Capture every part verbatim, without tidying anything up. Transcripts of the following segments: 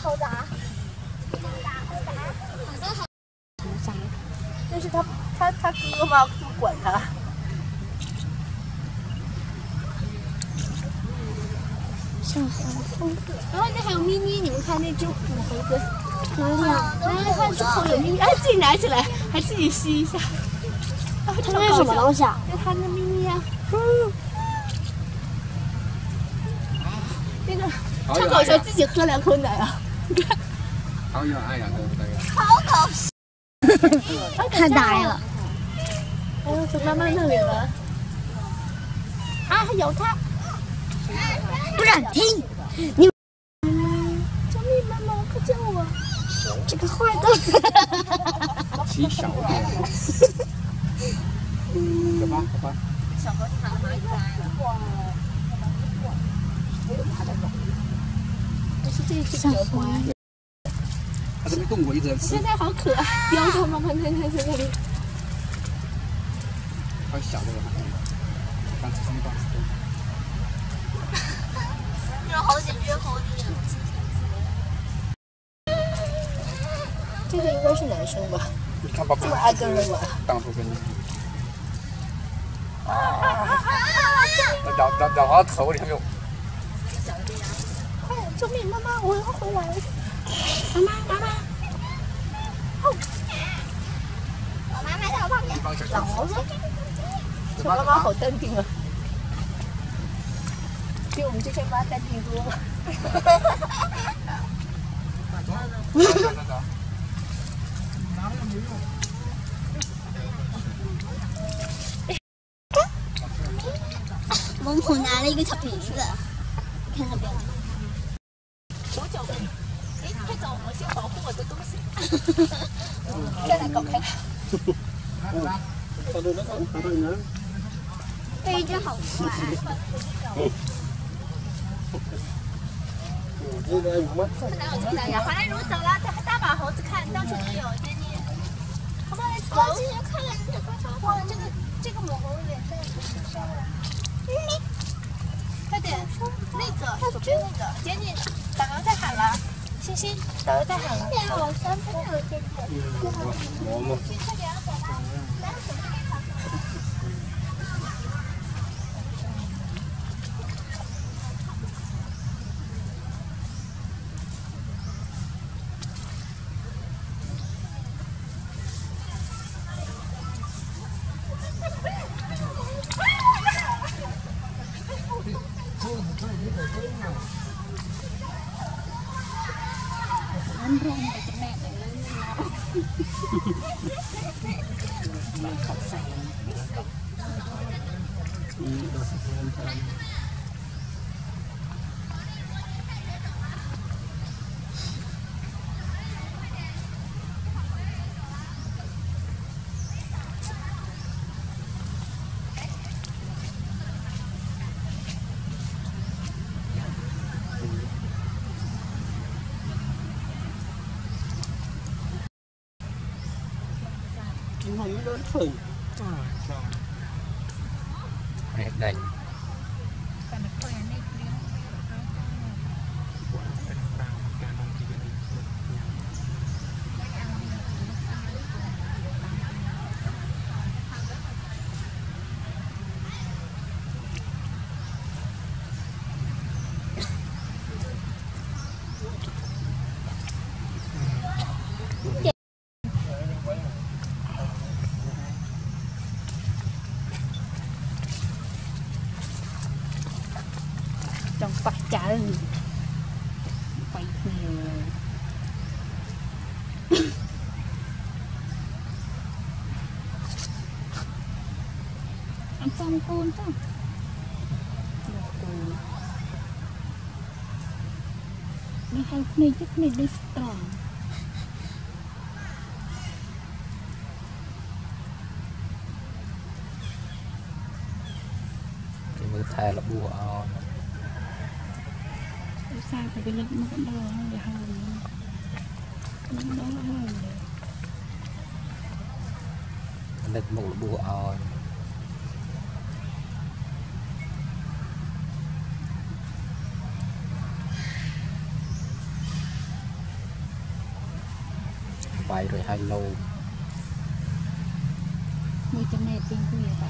猴子啊？ 但是他他他哥嘛不管他。 小猴子。 然后那还有咪咪，你们看那只母猴子， 哪里啊？ 来看这口有咪咪，哎，自己拿起来，还自己吸一下。 它那是什么东西啊？ 那它的咪咪啊。嗯。那个超搞笑，自己喝两口奶啊！你看。 好有爱呀，对不对？ 好搞笑。太大了。 哎呦，从妈妈那里了。啊，还咬它！ 不让听！你。 救命！妈妈，快救我！ 这个坏蛋。 骑小点。走吧，走吧。 小猴子躺在哪里来了？哇！这是这只比较乖。 它这边动过，一直在吃。 现在好可爱，叼着妈妈在在在那里。 好小的，刚吃刚吃。 这猴子约猴子。 这个应该是男生吧？ 你看吧， 这么爱跟人玩。 当初跟你。咬咬咬它头里还有。 快，救命！妈妈，我要回来。妈妈，妈妈。哦。 妈妈在我旁边。 老猴子。这妈妈好淡定啊，比我们这些妈淡定多了。 走走走走。 猛虎拿了一个小瓶子，看那边。 手脚跟，哎，快走，我先保护我的东西。再来搞开。 这一只好乖。 看哪有这么大呀？好来，如走了，大大把猴子看，到处都有，接你。好不好？走。 我今天看了你的多少？ 哇，这个这个母猴脸上有点伤了。快点，那个左边那个，姐你，导游在喊了，星星，导游在喊了。 我三分有见见。 我们。 快点，走吧。 Hình lớn thử. Đây. Trong bạc trái quay nhiều ăn xong con thôi đi hai này chắc này đi strong cái mưa thay là bùa sao thì cái lực nó cũng đau hơn để hơn nó đau hơn lực một là bùa oi vài rồi hai lô mùi chấm này tiền của người ta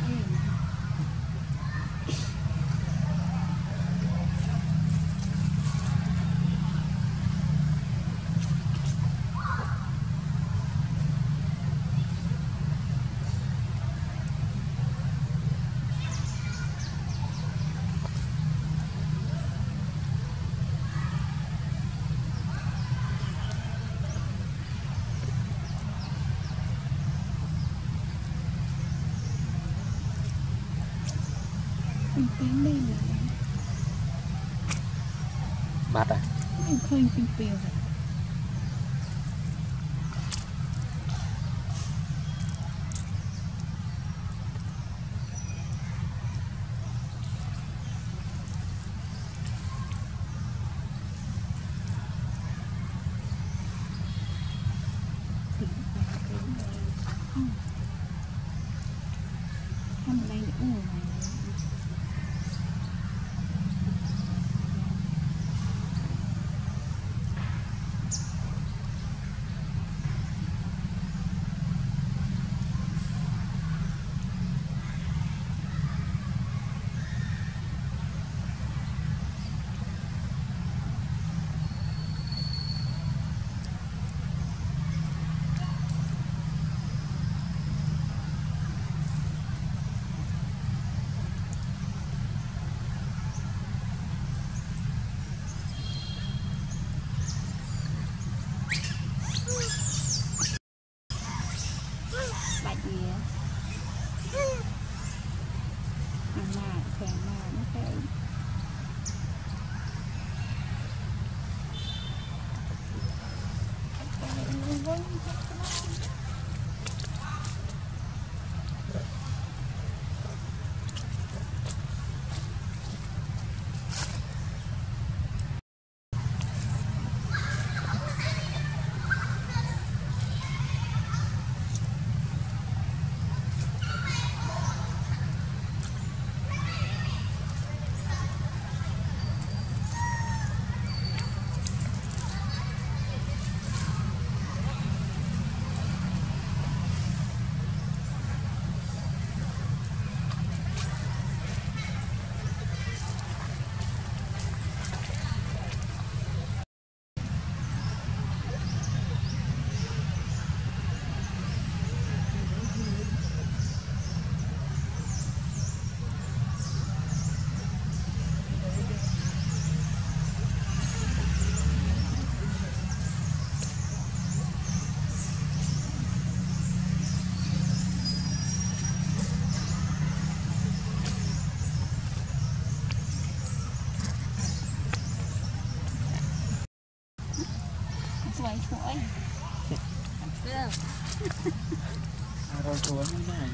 tiếng đây là bát à em khơi pin piêu rồi không đây nữa bạch gì á ăn mà khèn mà nó khèn sủi sủi rồi chuối như này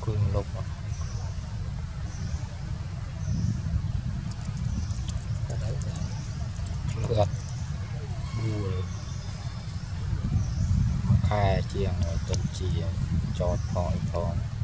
cương lục lượt đuôi khai chiang rồi tuần chia cho thỏi thòn